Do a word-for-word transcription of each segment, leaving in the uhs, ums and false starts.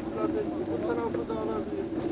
kardeşim. Bu tarafı da alabilirsin.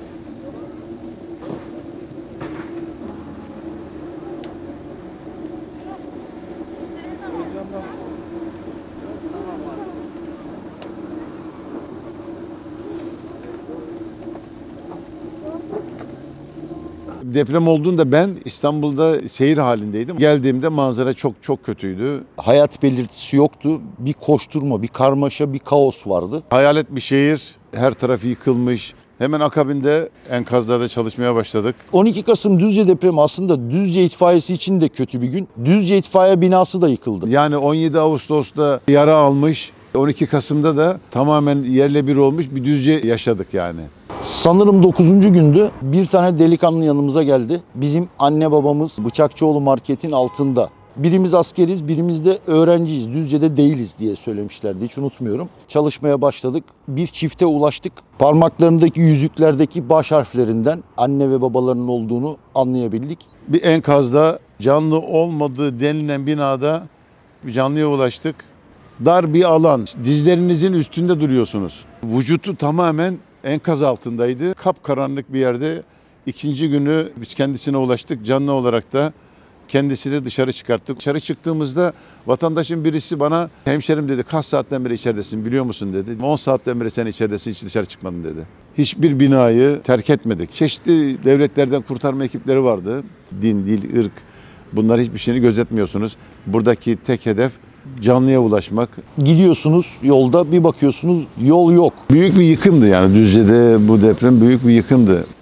Deprem olduğunda ben İstanbul'da seyir halindeydim. Geldiğimde manzara çok çok kötüydü. Hayat belirtisi yoktu. Bir koşturma, bir karmaşa, bir kaos vardı. Hayalet bir şehir, her tarafı yıkılmış. Hemen akabinde enkazlarda çalışmaya başladık. on iki Kasım Düzce depremi aslında Düzce itfaiyesi için de kötü bir gün. Düzce itfaiye binası da yıkıldı. Yani on yedi Ağustos'ta yara almış, on iki Kasım'da da tamamen yerle bir olmuş bir Düzce yaşadık yani. Sanırım dokuzuncu gündü. Bir tane delikanlı yanımıza geldi. Bizim anne babamız Bıçakçıoğlu Market'in altında. Birimiz askeriz, birimiz de öğrenciyiz. Düzce'de değiliz diye söylemişlerdi. Hiç unutmuyorum. Çalışmaya başladık. Bir çifte ulaştık. Parmaklarındaki yüzüklerdeki baş harflerinden anne ve babalarının olduğunu anlayabildik. Bir enkazda canlı olmadığı denilen binada bir canlıya ulaştık. Dar bir alan, dizlerinizin üstünde duruyorsunuz. Vücutu tamamen enkaz altındaydı. Kapkaranlık bir yerde ikinci günü biz kendisine ulaştık. Canlı olarak da kendisini dışarı çıkarttık. Dışarı çıktığımızda vatandaşın birisi bana hemşerim dedi kaç saatten beri içeridesin biliyor musun dedi. on saatten beri sen içeridesin hiç dışarı çıkmadın dedi. Hiçbir binayı terk etmedik. Çeşitli devletlerden kurtarma ekipleri vardı. Din, dil, ırk bunlar hiçbir şeyini gözetmiyorsunuz. Buradaki tek hedef canlıya ulaşmak. Gidiyorsunuz yolda bir bakıyorsunuz yol yok. Büyük bir yıkımdı yani Düzce'de bu deprem büyük bir yıkımdı.